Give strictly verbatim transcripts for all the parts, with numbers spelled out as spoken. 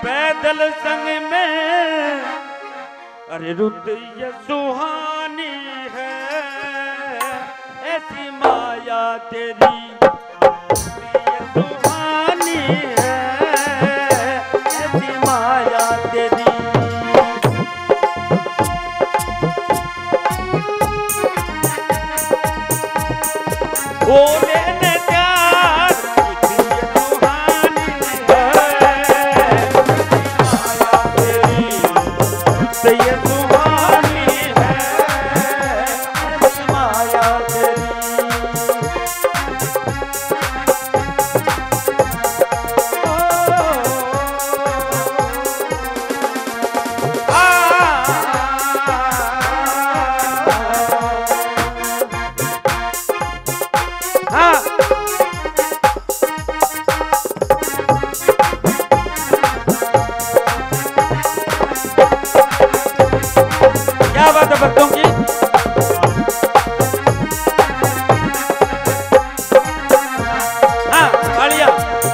पैदल संग में अरे रुत ये सुहानी है, ऐसी माया तेरी ये सुहानी है, ऐसी माया तेरी। बोले ने प्यार ये सुहानी है, माया तेरी तो ये सुहानी है, माया तेरी। क्या बात है भक्तों की? हाँ तालियां।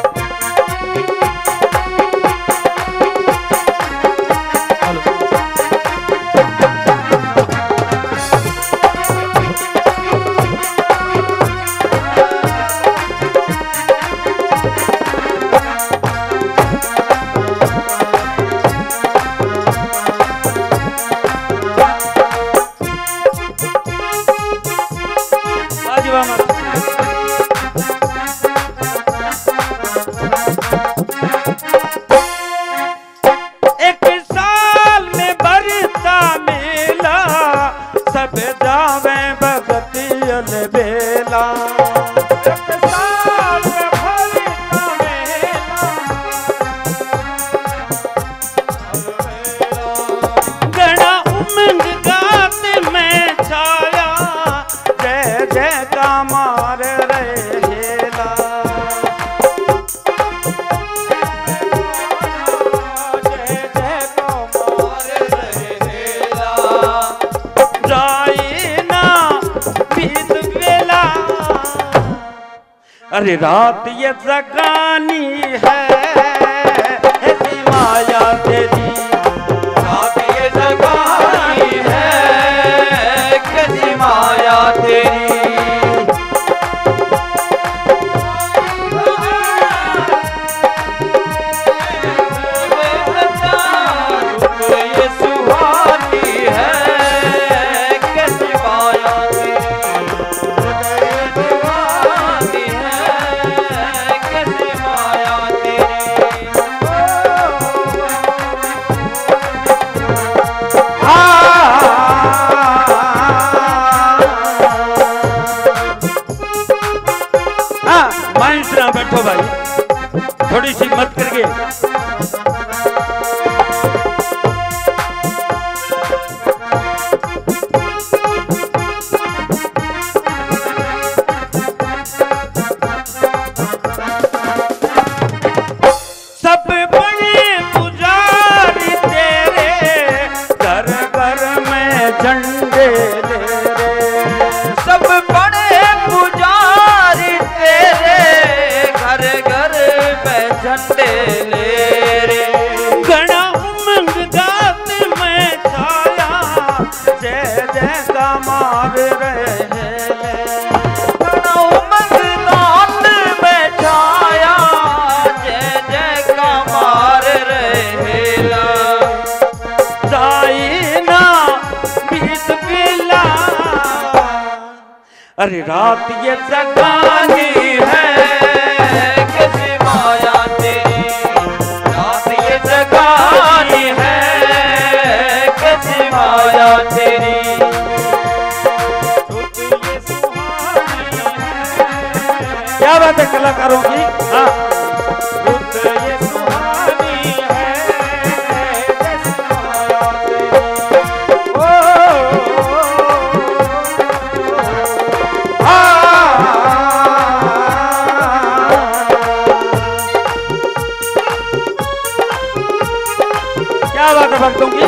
एक साल में बरसा मेला, सब जावे भगत अलबेला। एक साल में बरसा मेला, गणा उमंग गात में छाया, जय जय का मार रहेला। जय जय का मार रहेला, जाए ना बीत बेला। अरे रात ये जगानी है, ऐसी माया तेरी। रात ये जगानी है, कैसी माया तेरी। ये सुहानी है, कैसी माया तेरी। सुहानी है, कैसी माया तेरी। हाँ माइंसरा बैठो भाई, थोड़ी सी मत करके। सब बड़े पुजारी तेरे, घर घर में झंडे ले रे। सब बड़े पुजारी तेरे, घर घर में झंडे ले रे। गणा उमंग गात में छाया, जय जय का मार रहेले। गणा उमंग गात में छाया, जय जय का मार रहेला। जाए ना बीत बेला, अरे रात ये जगानी है, कैसी माया तेरी। रात ये जगानी है, कैसी माया तेरी। ये सुहानी है। क्या बात है कलाकारों की? हाँ ये सुहानी है, कैसी माया तेरी। ओ क्या बात है भक्तों की?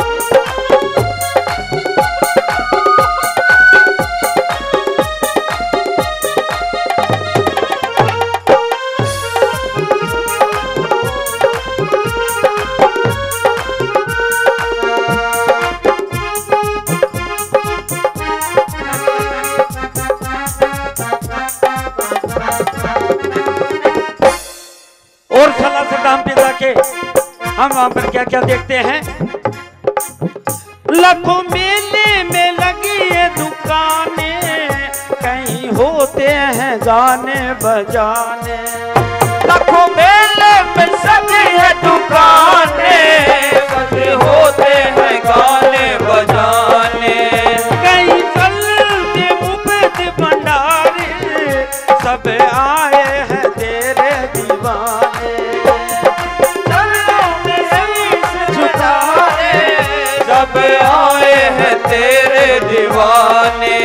हम वहां पर क्या क्या देखते हैं। लाखों मेले में लगी है दुकानें, कहीं होते हैं गाने बजाने। लाखों मेले में सजी है दुकानें, कहीं होते हैं गाने बजाने। कहीं चलते मुफ्त भंडारे, सब आए हैं तेरे दीवाने। सब आए हैं तेरे दीवाने।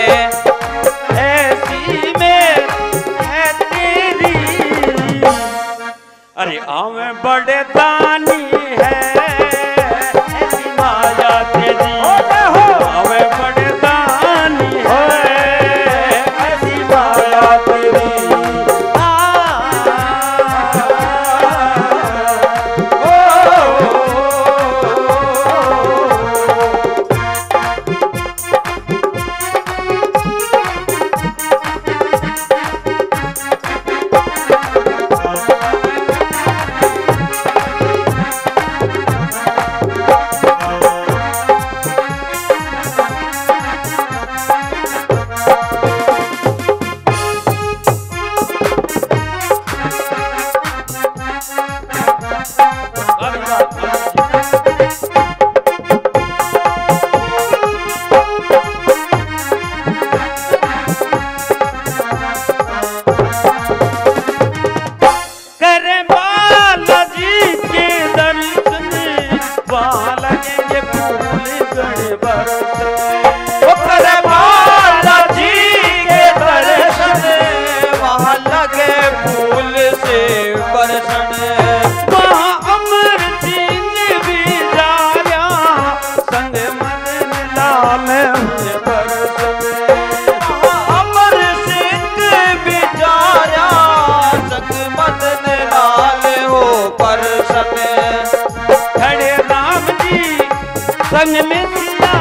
ऐसी में है तेरी, अरे आवे बड़े दानी है, ऐसी माया तेरी। आवे बड़े दानी है, ऐसी माया तेरी। संग में दिया।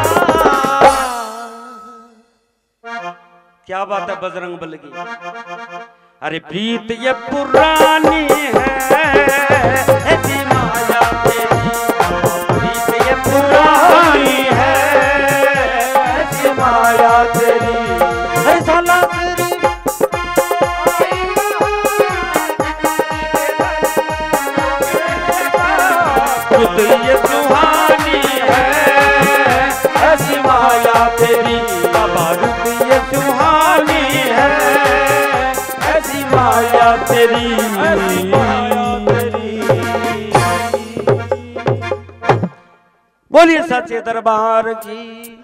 क्या बात है बजरंग बल की। अरे प्रीत ये पुरानी है, ऐसी माया तेरी। प्रीत ये पुरानी है, ऐसी माया तेरी। ऐसा तेरी खुद ये सुहानी है, ऐसी माया तेरी। बारूद ये सुहानी है, ऐसी माया तेरी, ऐसी माया तेरी। बोलिए सच्चे दरबार की।